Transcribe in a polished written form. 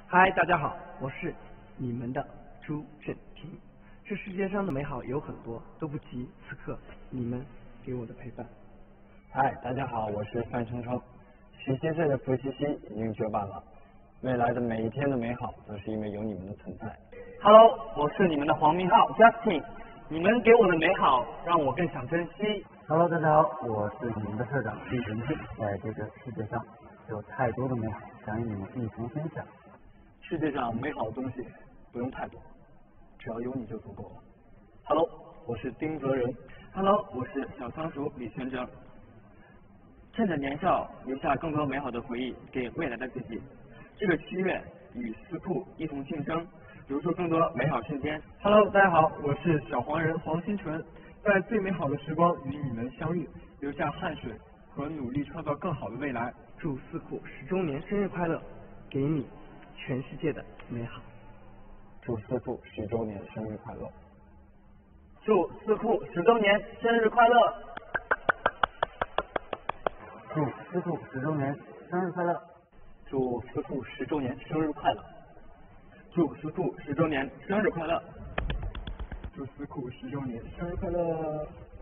嗨，大家好，我是你们的朱振廷。这世界上的美好有很多，都不及此刻你们给我的陪伴。 嗨，大家好，我是范丞丞。17岁的傅西西已经绝版了，未来的每一天的美好都是因为有你们的存在。 Hello， 我是你们的黄明昊 Justin， 你们给我的美好让我更想珍惜。 Hello， 大家好，我是你们的社长李文静。在这个世界上，有太多的美好想与你们一同分享。 世界上美好的东西不用太多，只要有你就足够了。 Hello， 我是丁泽仁。 Hello， 我是小仓鼠李全哲。趁着年少，留下更多美好的回忆给未来的自己。这个7月，与思库一同庆生，留出更多美好瞬间。 Hello， 大家好，我是小黄人黄新纯，在最美好的时光与你们相遇，留下汗水和努力，创造更好的未来。祝思库10周年生日快乐，给你全世界的美好。 祝思库10周年生日快乐！ 祝思库10周年生日快乐！ 祝思库10周年生日快乐！ 祝思库10周年生日快乐！ 祝思库10周年生日快乐！ 祝思库10周年生日快乐！